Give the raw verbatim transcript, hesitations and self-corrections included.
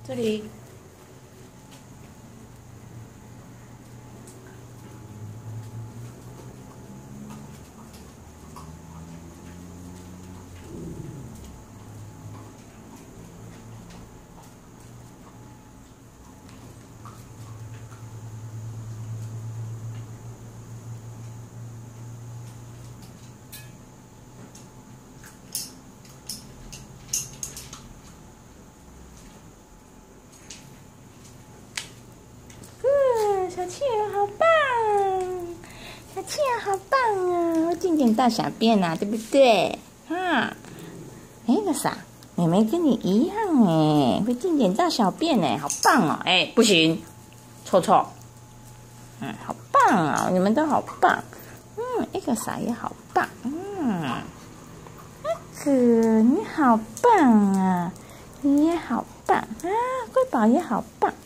这里。小企鹅好棒，小企鹅好棒啊！会渐渐大小便啊，对不对？哈，哎，那啥，妹妹跟你一样哎，会渐渐大小便哎，好棒哦！哎，不行，臭臭。嗯，好棒啊！你们都好棒。嗯，那个啥也好棒。嗯，那个你好棒啊，你也好棒啊，瑰宝也好棒。